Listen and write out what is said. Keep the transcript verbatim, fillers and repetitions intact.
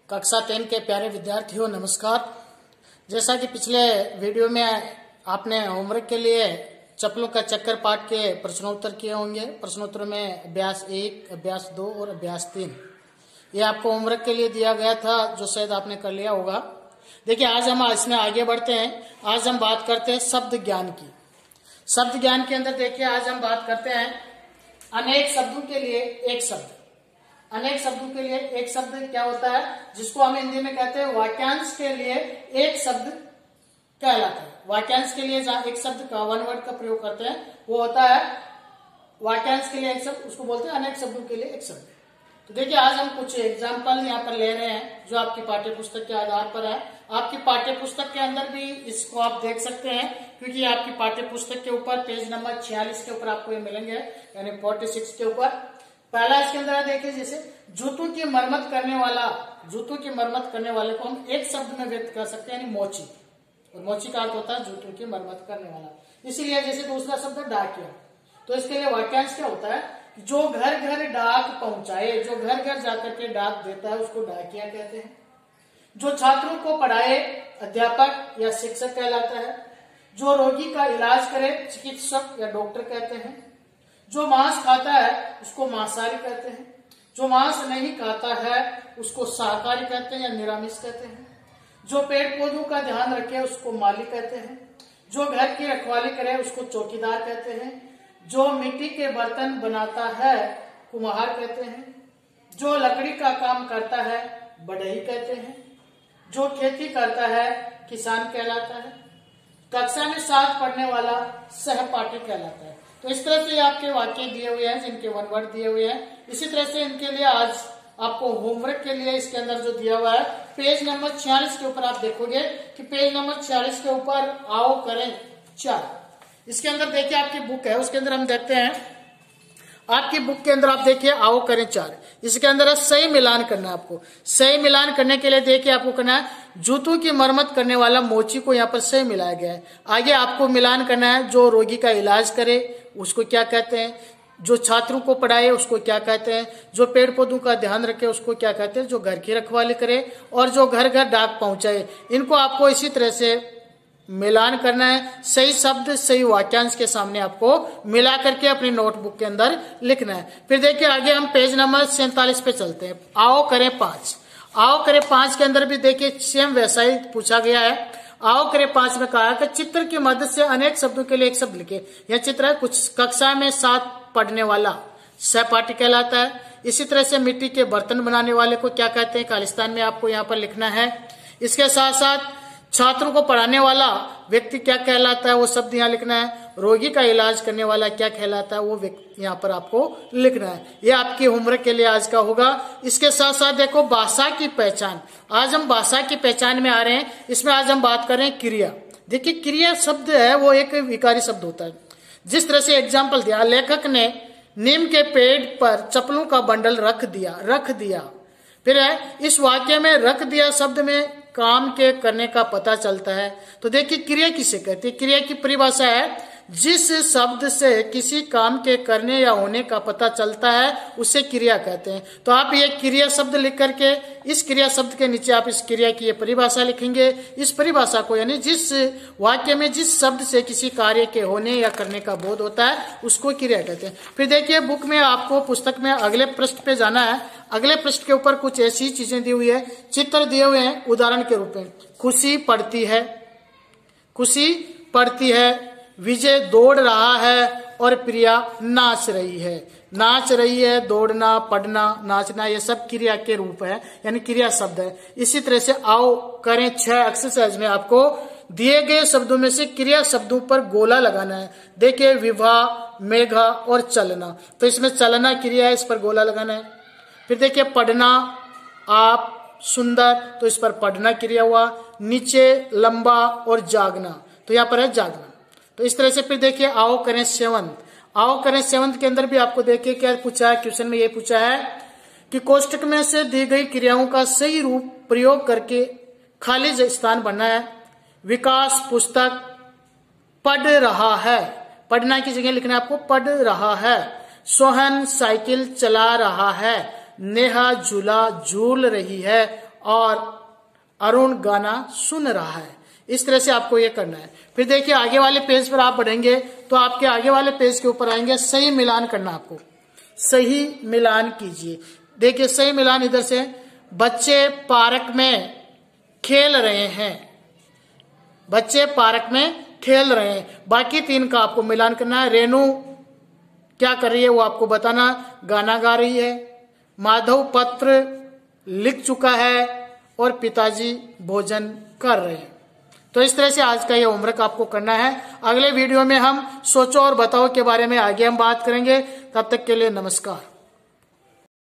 कक्षा टेन के प्यारे विद्यार्थियों नमस्कार। जैसा कि पिछले वीडियो में आपने होमवर्क के लिए चप्पलों का चक्कर पाठ के प्रश्नोत्तर किए होंगे। प्रश्नोत्तर में अभ्यास एक, अभ्यास दो और अभ्यास तीन ये आपको होमवर्क के लिए दिया गया था, जो शायद आपने कर लिया होगा। देखिए, आज हम इसमें आगे बढ़ते हैं। आज हम बात करते हैं शब्द ज्ञान की। शब्द ज्ञान के अंदर देखिए, आज हम बात करते हैं अनेक शब्दों के लिए एक शब्द। अनेक शब्दों के लिए एक शब्द क्या होता है, जिसको हम हिंदी में कहते हैं वाक्यांश के लिए एक शब्द कहलाता है। वाक्यांश के लिए जहां एक शब्द का वन वर्ड का प्रयोग करते हैं वो होता है वाक्यांश के लिए एक शब्द, उसको बोलते हैं अनेक शब्दों के लिए एक शब्द। तो देखिए, आज हम कुछ एग्जाम्पल यहाँ पर ले रहे हैं जो आपकी पाठ्य पुस्तक के आधार पर है। आपकी पाठ्य पुस्तक के अंदर भी इसको आप देख सकते हैं, क्योंकि आपकी पाठ्य पुस्तक के ऊपर पेज नंबर छियालीस के ऊपर आपको ये मिलेंगे, यानी फोर्टी सिक्स के ऊपर। पहला इसके अंदर देखिए, जैसे जूतों की मरम्मत करने वाला, जूतों की मरम्मत करने वाले को हम एक शब्द में व्यक्त कर सकते हैं, यानी मोची। और मोची का अर्थ होता है जूतों की मरम्मत करने वाला। इसीलिए जैसे दूसरा शब्द है डाकिया, तो इसके लिए वाक्यांश क्या होता है, जो घर घर डाक पहुंचाए, जो घर घर जाकर के डाक देता है उसको डाकिया कहते हैं। जो छात्रों को पढ़ाए अध्यापक या शिक्षक कहलाता है। जो रोगी का इलाज करे चिकित्सक या डॉक्टर कहते हैं। जो मांस खाता है उसको मांसाहारी कहते हैं। जो मांस नहीं खाता है उसको शाकाहारी कहते हैं या निरामिष कहते हैं। जो पेड़ पौधों का ध्यान रखे उसको माली कहते हैं। जो घर की रखवाली करे उसको चौकीदार कहते हैं। जो मिट्टी के बर्तन बनाता है कुम्हार कहते हैं। जो लकड़ी का काम करता है बढ़ई कहते हैं। जो खेती करता है किसान कहलाता है। कक्षा में साथ पढ़ने वाला सहपाठी कहलाता है। तो इस तरह से आपके वाक्य दिए हुए हैं, जिनके वन वर्ड दिए हुए हैं। इसी तरह से इनके लिए आज आपको होमवर्क के लिए इसके अंदर जो दिया हुआ है, पेज नंबर छियालीस के ऊपर आप देखोगे कि पेज नंबर छियालीस के ऊपर आओ करें चार। इसके अंदर देखिए आपकी बुक है, उसके अंदर हम देखते हैं आपकी बुक के अंदर आप देखिए आओ करें चार। इसके अंदर है सही मिलान करना है आपको। सही मिलान करने के लिए देखिए आपको करना है जूतों की मरम्मत करने वाला मोची को यहाँ पर सही मिलाया गया है। आगे आपको मिलान करना है जो रोगी का इलाज करे उसको क्या कहते हैं। जो छात्रों को पढ़ाए उसको क्या कहते हैं। जो पेड़ पौधों का ध्यान रखे उसको क्या कहते हैं। जो घर की रखवाली करे और जो घर घर डाक पहुंचाए, इनको आपको इसी तरह से मिलान करना है। सही शब्द सही वाक्यांश के सामने आपको मिला करके अपनी नोटबुक के अंदर लिखना है। फिर देखिए आगे हम पेज नंबर सैंतालीस पे चलते हैं। आओ करें पांच। आओ करें पांच के अंदर भी देखिए सेम वैसा ही पूछा गया है। आओ करें पांच में कहा कि चित्र की मदद से अनेक शब्दों के लिए एक शब्द लिखे। यह चित्र है कुछ कक्षा में साथ पढ़ने वाला सहपाठी कहलाता है। इसी तरह से मिट्टी के बर्तन बनाने वाले को क्या कहते हैं, खालिस्तान में आपको यहाँ पर लिखना है। इसके साथ साथ छात्रों को पढ़ाने वाला व्यक्ति क्या कहलाता है वो शब्द यहाँ लिखना है। रोगी का इलाज करने वाला क्या कहलाता है वो व्यक्ति यहाँ पर आपको लिखना है। ये आपके होमवर्क के लिए आज का होगा। इसके साथ साथ देखो भाषा की पहचान। आज हम भाषा की पहचान में आ रहे हैं। इसमें आज हम बात कर रहे हैं क्रिया। देखिए, क्रिया शब्द है वो एक विकारी शब्द होता है। जिस तरह से एग्जाम्पल दिया, लेखक ने नीम के पेड़ पर चप्पलों का बंडल रख दिया। रख दिया फिर है इस वाक्य में रख दिया शब्द में काम के करने का पता चलता है। तो देखिए, क्रिया किसे कहती है। क्रिया की परिभाषा है जिस शब्द से किसी काम के करने या होने का पता चलता है उसे क्रिया कहते हैं। तो आप ये क्रिया शब्द लिख करके इस क्रिया शब्द के नीचे आप इस क्रिया की ये परिभाषा लिखेंगे। इस परिभाषा को, यानी जिस वाक्य में जिस शब्द से किसी कार्य के होने या करने का बोध होता है उसको क्रिया कहते हैं। फिर देखिए, बुक में आपको पुस्तक में अगले पृष्ठ पे जाना है। अगले पृष्ठ के ऊपर कुछ ऐसी चीजें दी हुई है, चित्र दिए हुए हैं उदाहरण के रूप में। खुशी पड़ती है, खुशी पड़ती है। विजय दौड़ रहा है और प्रिया नाच रही है। नाच रही है, दौड़ना, पढ़ना, नाचना, ये सब क्रिया के रूप है, यानी क्रिया शब्द है। इसी तरह से आओ करें छह एक्सरसाइज में आपको दिए गए शब्दों में से क्रिया शब्दों पर गोला लगाना है। देखिए, विवाह, मेघा और चलना, तो इसमें चलना क्रिया है, इस पर गोला लगाना है। फिर देखिए, पढ़ना, आप, सुंदर, तो इस पर पढ़ना क्रिया हुआ। नीचे, लंबा और जागना, तो यहाँ पर है जागना। तो इस तरह से फिर देखिए, आओ करें सेवंत। आओ करें सेवंत के अंदर भी आपको देखिए क्या पूछा है, क्वेश्चन में ये पूछा है कि कोष्टक में से दी गई क्रियाओं का सही रूप प्रयोग करके खाली स्थान भरना है। विकास पुस्तक पढ़ रहा है, पढ़ना की जगह लिखना है आपको पढ़ रहा है। सोहन साइकिल चला रहा है। नेहा झूला झूल रही है और अरुण गाना सुन रहा है। इस तरह से आपको ये करना है। फिर देखिए आगे वाले पेज पर आप बढ़ेंगे तो आपके आगे वाले पेज के ऊपर आएंगे, सही मिलान करना आपको। सही मिलान कीजिए। देखिए सही मिलान इधर से, बच्चे पार्क में खेल रहे हैं, बच्चे पार्क में खेल रहे हैं। बाकी तीन का आपको मिलान करना है। रेनू क्या कर रही है वो आपको बताना, गाना गा रही है। माधव पत्र लिख चुका है और पिताजी भोजन कर रहे हैं। तो इस तरह से आज का ये होमवर्क आपको करना है। अगले वीडियो में हम सोचो और बताओ के बारे में आगे हम बात करेंगे। तब तक के लिए नमस्कार।